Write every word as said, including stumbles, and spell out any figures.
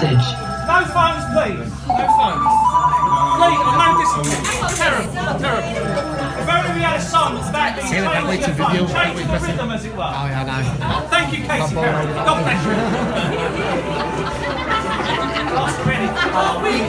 message. No phones, please. No phones. Please, and no discipline. Terrible, terrible. If only we had a song that's about being See, that way to video. changing the rhythm, as it were. Oh, yeah, I know. Thank you, Casey Perry. God bless you. Last minute.